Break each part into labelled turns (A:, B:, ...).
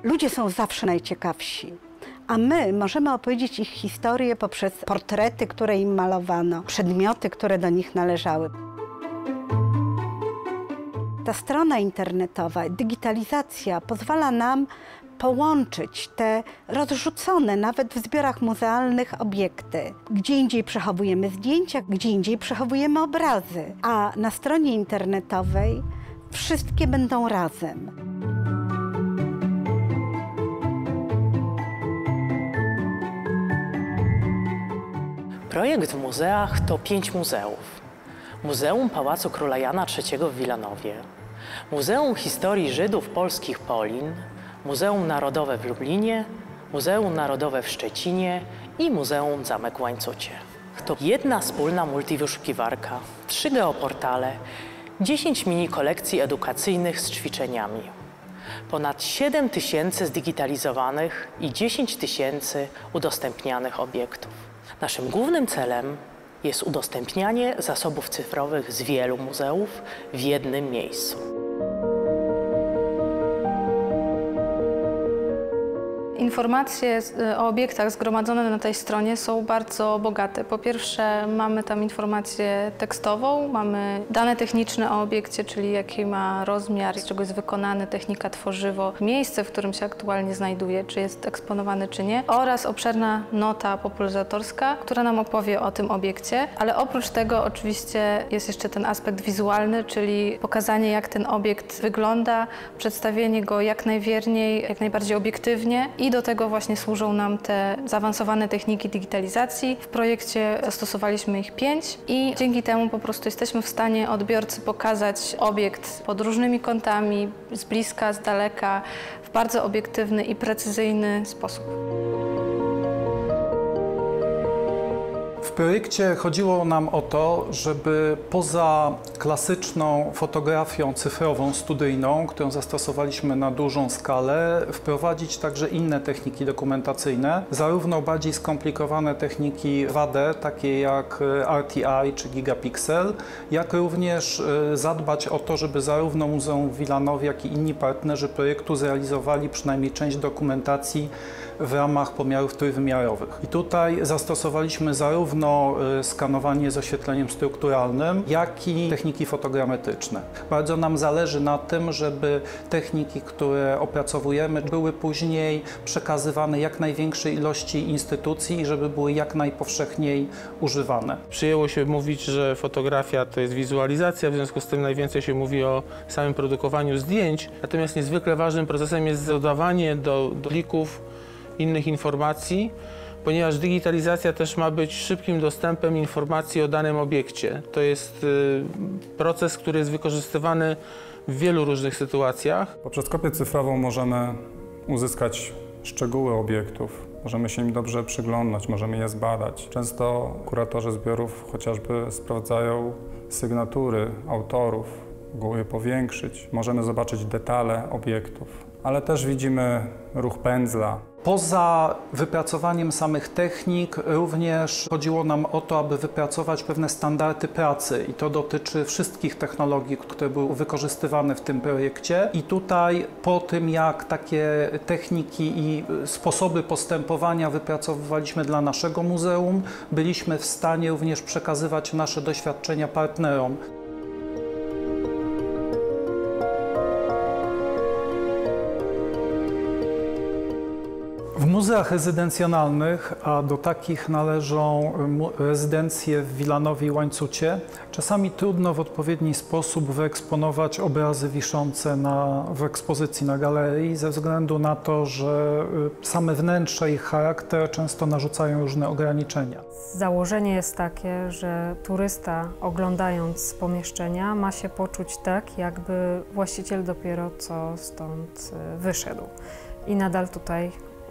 A: Ludzie są zawsze najciekawsi, a my możemy opowiedzieć ich historię poprzez portrety, które im malowano, przedmioty, które do nich należały. Ta strona internetowa, digitalizacja pozwala nam połączyć te rozrzucone nawet w zbiorach muzealnych obiekty. Gdzie indziej przechowujemy zdjęcia, gdzie indziej przechowujemy obrazy, a na stronie internetowej wszystkie będą razem.
B: Projekt w muzeach to 5 muzeów. Muzeum Pałacu Króla Jana III w Wilanowie, Muzeum Historii Żydów Polskich Polin, Muzeum Narodowe w Lublinie, Muzeum Narodowe w Szczecinie i Muzeum Zamek w Łańcucie. To jedna wspólna multiwyszukiwarka, 3 geoportale, 10 mini kolekcji edukacyjnych z ćwiczeniami, ponad 7 000 zdigitalizowanych i 10 000 udostępnianych obiektów. Naszym głównym celem jest udostępnianie zasobów cyfrowych z wielu muzeów w jednym miejscu.
C: Informacje o obiektach zgromadzone na tej stronie są bardzo bogate. Po pierwsze, mamy tam informację tekstową, mamy dane techniczne o obiekcie, czyli jaki ma rozmiar, z czego jest wykonany, technika, tworzywo, miejsce, w którym się aktualnie znajduje, czy jest eksponowany, czy nie, oraz obszerna nota popularyzatorska, która nam opowie o tym obiekcie. Ale oprócz tego oczywiście jest jeszcze ten aspekt wizualny, czyli pokazanie, jak ten obiekt wygląda, przedstawienie go jak najwierniej, jak najbardziej obiektywnie. I do tego właśnie służą nam te zaawansowane techniki digitalizacji. W projekcie stosowaliśmy ich 5 i dzięki temu po prostu jesteśmy w stanie odbiorcy pokazać obiekt pod różnymi kątami, z bliska, z daleka, w bardzo obiektywny i precyzyjny sposób.
D: W projekcie chodziło nam o to, żeby poza klasyczną fotografią cyfrową, studyjną, którą zastosowaliśmy na dużą skalę, wprowadzić także inne techniki dokumentacyjne, zarówno bardziej skomplikowane techniki 2D, takie jak RTI czy Gigapixel, jak również zadbać o to, żeby zarówno Muzeum w Wilanowie, jak i inni partnerzy projektu zrealizowali przynajmniej część dokumentacji w ramach pomiarów trójwymiarowych. I tutaj zastosowaliśmy zarówno skanowanie z oświetleniem strukturalnym, jak i techniki fotogrametryczne. Bardzo nam zależy na tym, żeby techniki, które opracowujemy, były później przekazywane jak największej ilości instytucji i żeby były jak najpowszechniej używane.
E: Przyjęło się mówić, że fotografia to jest wizualizacja, w związku z tym najwięcej się mówi o samym produkowaniu zdjęć, natomiast niezwykle ważnym procesem jest dodawanie do plików innych informacji, ponieważ digitalizacja też ma być szybkim dostępem informacji o danym obiekcie. To jest proces, który jest wykorzystywany w wielu różnych sytuacjach.
F: Poprzez kopię cyfrową możemy uzyskać szczegóły obiektów, możemy się im dobrze przyglądać, możemy je zbadać. Często kuratorzy zbiorów chociażby sprawdzają sygnatury autorów, mogą je powiększyć, możemy zobaczyć detale obiektów, ale też widzimy ruch pędzla.
D: Poza wypracowaniem samych technik również chodziło nam o to, aby wypracować pewne standardy pracy i to dotyczy wszystkich technologii, które były wykorzystywane w tym projekcie. I tutaj po tym, jak takie techniki i sposoby postępowania wypracowywaliśmy dla naszego muzeum, byliśmy w stanie również przekazywać nasze doświadczenia partnerom. W muzeach rezydencjonalnych, a do takich należą rezydencje w Wilanowie i Łańcucie, czasami trudno w odpowiedni sposób wyeksponować obrazy wiszące w ekspozycji na galerii, ze względu na to, że same wnętrze i ich charakter często narzucają różne ograniczenia.
G: Założenie jest takie, że turysta, oglądając pomieszczenia, ma się poczuć tak, jakby właściciel dopiero co stąd wyszedł i nadal tutaj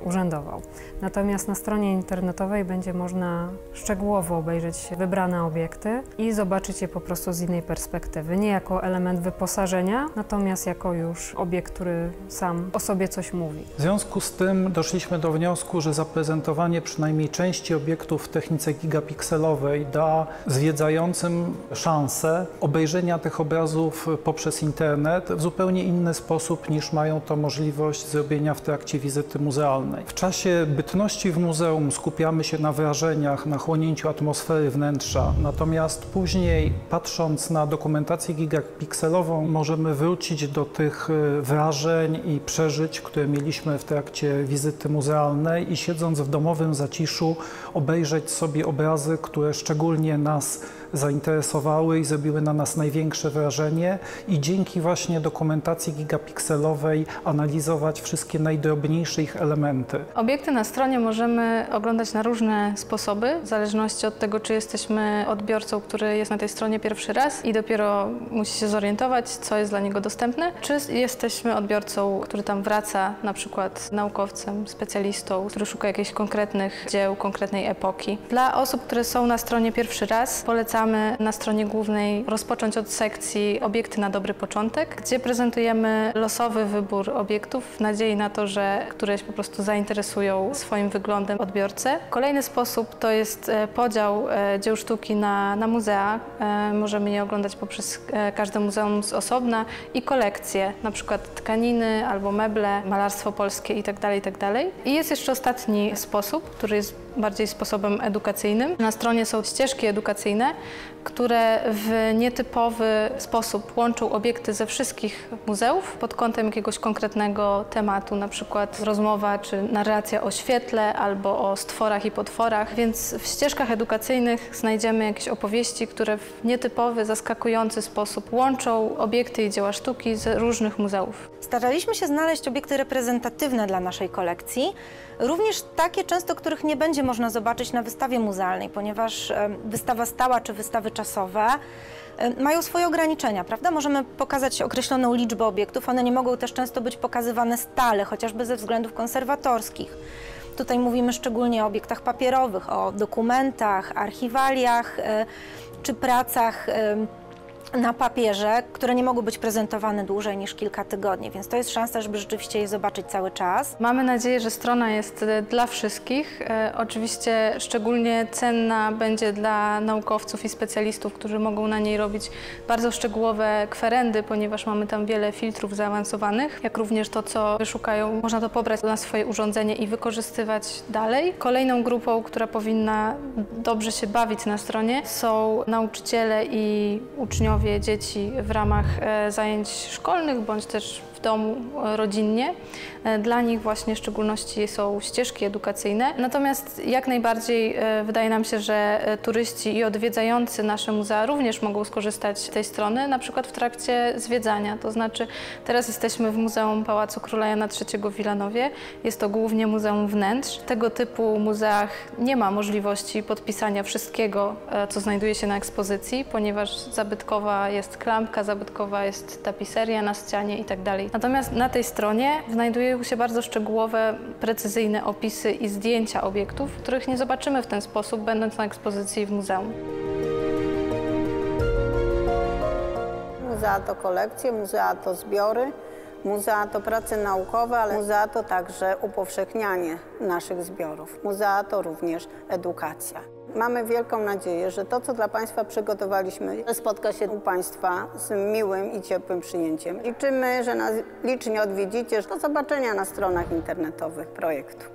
G: urzędował. Natomiast na stronie internetowej będzie można szczegółowo obejrzeć wybrane obiekty i zobaczyć je po prostu z innej perspektywy. Nie jako element wyposażenia, natomiast jako już obiekt, który sam o sobie coś mówi.
D: W związku z tym doszliśmy do wniosku, że zaprezentowanie przynajmniej części obiektów w technice gigapikselowej da zwiedzającym szansę obejrzenia tych obrazów poprzez internet w zupełnie inny sposób niż mają to możliwość zrobienia w trakcie wizyty muzealnej. W czasie bytności w muzeum skupiamy się na wrażeniach, na chłonięciu atmosfery wnętrza, natomiast później, patrząc na dokumentację gigapikselową, możemy wrócić do tych wrażeń i przeżyć, które mieliśmy w trakcie wizyty muzealnej i siedząc w domowym zaciszu obejrzeć sobie obrazy, które szczególnie nas zainteresowały i zrobiły na nas największe wrażenie i dzięki właśnie dokumentacji gigapikselowej analizować wszystkie najdrobniejsze ich elementy.
C: Obiekty na stronie możemy oglądać na różne sposoby, w zależności od tego, czy jesteśmy odbiorcą, który jest na tej stronie pierwszy raz i dopiero musi się zorientować, co jest dla niego dostępne, czy jesteśmy odbiorcą, który tam wraca, na przykład naukowcem, specjalistą, który szuka jakichś konkretnych dzieł, konkretnej epoki. Dla osób, które są na stronie pierwszy raz, polecamy na stronie głównej rozpocząć od sekcji Obiekty na dobry początek, gdzie prezentujemy losowy wybór obiektów w nadziei na to, że któreś po prostu zainteresują swoim wyglądem odbiorcę. Kolejny sposób to jest podział dzieł sztuki na muzea. Możemy je oglądać poprzez każde muzeum z osobna i kolekcje, na przykład tkaniny albo meble, malarstwo polskie itd., itd. I jest jeszcze ostatni sposób, który jest bardziej sposobem edukacyjnym. Na stronie są ścieżki edukacyjne, które w nietypowy sposób łączą obiekty ze wszystkich muzeów pod kątem jakiegoś konkretnego tematu, na przykład rozmowa czy narracja o świetle albo o stworach i potworach, więc w ścieżkach edukacyjnych znajdziemy jakieś opowieści, które w nietypowy, zaskakujący sposób łączą obiekty i dzieła sztuki z różnych muzeów.
H: Staraliśmy się znaleźć obiekty reprezentatywne dla naszej kolekcji, również takie często, których nie będzie można zobaczyć na wystawie muzealnej, ponieważ wystawa stała czy wystawy czasowe mają swoje ograniczenia, prawda? Możemy pokazać określoną liczbę obiektów, one nie mogą też często być pokazywane stale, chociażby ze względów konserwatorskich. Tutaj mówimy szczególnie o obiektach papierowych, o dokumentach, archiwaliach czy pracach na papierze, które nie mogą być prezentowane dłużej niż kilka tygodni, więc to jest szansa, żeby rzeczywiście je zobaczyć cały czas.
C: Mamy nadzieję, że strona jest dla wszystkich. Oczywiście szczególnie cenna będzie dla naukowców i specjalistów, którzy mogą na niej robić bardzo szczegółowe kwerendy, ponieważ mamy tam wiele filtrów zaawansowanych, jak również to, co wyszukają, można to pobrać na swoje urządzenie i wykorzystywać dalej. Kolejną grupą, która powinna dobrze się bawić na stronie, są nauczyciele i uczniowie, dzieci w ramach zajęć szkolnych bądź też w domu rodzinnie. Dla nich właśnie w szczególności są ścieżki edukacyjne. Natomiast jak najbardziej wydaje nam się, że turyści i odwiedzający nasze muzea również mogą skorzystać z tej strony, na przykład w trakcie zwiedzania. To znaczy teraz jesteśmy w Muzeum Pałacu Króla Jana III w Wilanowie. Jest to głównie muzeum wnętrz. W tego typu muzeach nie ma możliwości podpisania wszystkiego, co znajduje się na ekspozycji, ponieważ zabytkowa jest klamka, zabytkowa jest tapiseria na ścianie itd. Natomiast na tej stronie znajdują się bardzo szczegółowe, precyzyjne opisy i zdjęcia obiektów, których nie zobaczymy w ten sposób, będąc na ekspozycji w muzeum.
I: Muzea to kolekcje, muzea to zbiory, muzea to prace naukowe, ale muzea to także upowszechnianie naszych zbiorów. Muzea to również edukacja. Mamy wielką nadzieję, że to, co dla Państwa przygotowaliśmy, spotka się u Państwa z miłym i ciepłym przyjęciem. Liczymy, że nas licznie odwiedzicie. Do zobaczenia na stronach internetowych projektu.